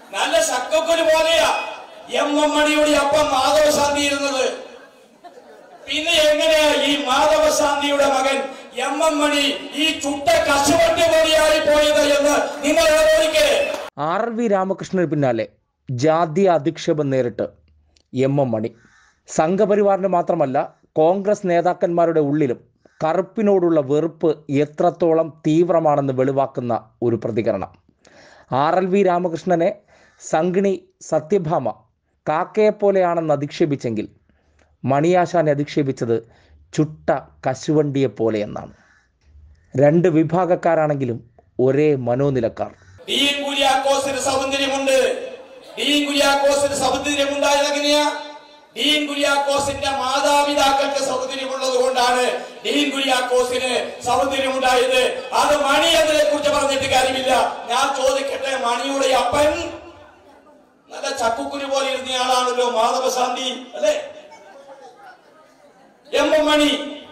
നല്ല ശക്കക്കുരു പോലെയാ എം.എം. മണിയുടെ അപ്പം മാധവശാന്തി ഇരുന്നത്. പിന്നെ എങ്ങനെയാ ഈ മാധവശാന്തിയുടെ മകൻ എം.എം. മണി ഈ ചുട്ട കശുവണ്ടി പോലെയായി പോയത് എന്ന് നിങ്ങൾ ആലോചിക്കേ. RV രാമകൃഷ്ണന് പിന്നാലെ ജാതീയ അധിക്ഷേപം നേരിട്ട് എം.എം. മണി. സംഘപരിവാറിന് മാത്രമല്ല കോൺഗ്രസ് നേതാക്കന്മാരുടെ ഉള്ളിലും കറുപ്പിനോടുള്ള വെറുപ്പ് എത്രത്തോളം തീവ്രമാണെന്ന് വെളിവാക്കുന്ന ഒരു പ്രതികരണം. RLV രാമകൃഷ്ണനെ സംഘിണി സത്യഭാമ കാക്കയെപ്പോലെയാണെന്ന് അധിക്ഷേപിച്ചെങ്കിൽ മണിയാശാനെ അധിക്ഷേപിച്ചത് ചുട്ട കശുവണ്ടിയെ എന്നാണ്. രണ്ട് വിഭാഗക്കാരാണെങ്കിലും ഒരേ മനോനിലക്കാർ. ഡീൻ കുര്യാക്കോസിന് സൗന്ദര്യമുണ്ട്. ഡീൻ കുര്യാക്കോസിന് സൗന്ദര്യമുണ്ടായത് എങ്ങനെയാ? ഡീൻ കുര്യാക്കോസിന്റെ മാതാപിതാക്കൾക്ക് സൗന്ദര്യമുള്ളത് കൊണ്ടാണ് ഡീൻ കുര്യാക്കോസിന് സൗന്ദര്യമുണ്ടായത്. അത് മണി അതിനെ കുറിച്ച് പറഞ്ഞിട്ട് കാര്യമില്ല. ഞാൻ ചോദിക്കട്ടെ, മണിയുടെ അപ്പൻ നല്ല ചക്കുക്കുരു പോലെ ഇരുന്നയാളാണല്ലോ മാധവശാന്തി, അല്ലെ? എം.എം. മണി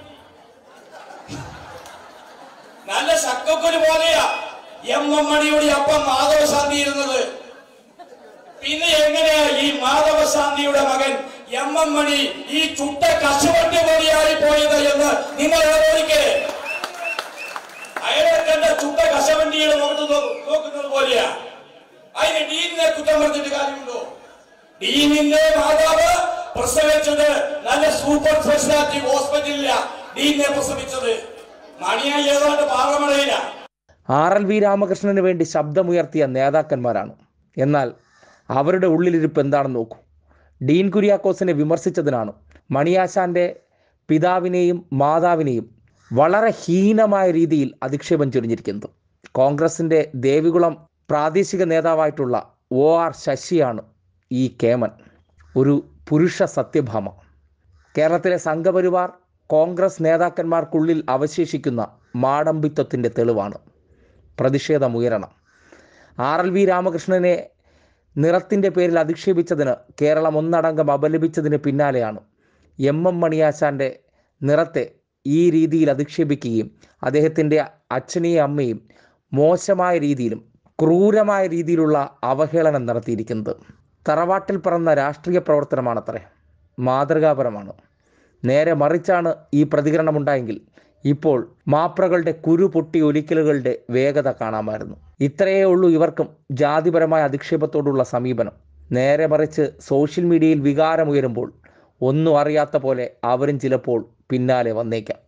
നല്ല ചക്കുക്കുരു പോലെയാ എം.എം. മണിയുടെ അപ്പം മാധവശാന്തി ഇരുന്നത്. പിന്നെ എങ്ങനെയാ ഈ മാധവശാന്തിയുടെ മകൻ എം.എം. മണി ഈ ചുട്ട കശുവണ്ടി പോലെയായി പോയത് എന്ന് നിങ്ങൾ ആലോചിക്കേ. അയാളെ കണ്ട ചുട്ട കശുവണ്ടിയുടെ മുഖത്ത് നോക്കുന്നത് പോലെയാ. അതിന് ഡീനിനെ കുറ്റം പറഞ്ഞിട്ട് കാര്യമുണ്ടോ? ഡീനിന്റെ മാതാവ് പ്രസവിച്ചത് നല്ല സൂപ്പർ സ്പെഷ്യാലിറ്റി ഹോസ്പിറ്റലില്ല. ഡീനിനെ പ്രസവിച്ചത് മണിയായി ഏതാണ്ട് പാറമടയില. RLV രാമകൃഷ്ണന് വേണ്ടി ശബ്ദമുയർത്തിയ നേതാക്കന്മാരാണ്. എന്നാൽ അവരുടെ ഉള്ളിലിരിപ്പ് എന്താണെന്ന് നോക്കൂ. ഡീൻ കുര്യാക്കോസിനെ വിമർശിച്ചതിനാണ് മണിയാശാന്റെ പിതാവിനെയും മാതാവിനെയും വളരെ ഹീനമായ രീതിയിൽ അധിക്ഷേപം ചൊരിഞ്ഞിരിക്കുന്നത്. കോൺഗ്രസിൻ്റെ ദേവികുളം പ്രാദേശിക നേതാവായിട്ടുള്ള OR ശശിയാണ് ഈ കേമൻ, ഒരു പുരുഷ സത്യഭാമ. കേരളത്തിലെ സംഘപരിവാർ കോൺഗ്രസ് നേതാക്കന്മാർക്കുള്ളിൽ അവശേഷിക്കുന്ന മാടമ്പിത്വത്തിൻ്റെ തെളിവാണ്. പ്രതിഷേധമുയരണം. RLV രാമകൃഷ്ണനെ നിറത്തിൻ്റെ പേരിൽ അധിക്ഷേപിച്ചതിന് കേരളം ഒന്നടങ്കം അപലപിച്ചതിന് പിന്നാലെയാണ് എം.എം. മണിയാശാൻ്റെ നിറത്തെ ഈ രീതിയിൽ അധിക്ഷേപിക്കുകയും അദ്ദേഹത്തിൻ്റെ അച്ഛനെയും അമ്മയും മോശമായ രീതിയിലും ക്രൂരമായ രീതിയിലുള്ള അവഹേളനം നടത്തിയിരിക്കുന്നത്. തറവാട്ടിൽ പറന്ന രാഷ്ട്രീയ പ്രവർത്തനമാണത്രേ, മാതൃകാപരമാണ്. നേരെ മറിച്ചാണ് ഈ പ്രതികരണമുണ്ടായെങ്കിൽ ഇപ്പോൾ മാപ്രകളുടെ കുരു പൊട്ടി ഒലിക്കലുകളുടെ വേഗത കാണാമായിരുന്നു. ഇത്രയേ ഉള്ളൂ ഇവർക്കും ജാതിപരമായ അധിക്ഷേപത്തോടുള്ള സമീപനം. നേരെ മറിച്ച് സോഷ്യൽ മീഡിയയിൽ വികാരമുയരുമ്പോൾ ഒന്നും അറിയാത്ത പോലെ അവരും ചിലപ്പോൾ പിന്നാലെ വന്നേക്കാം.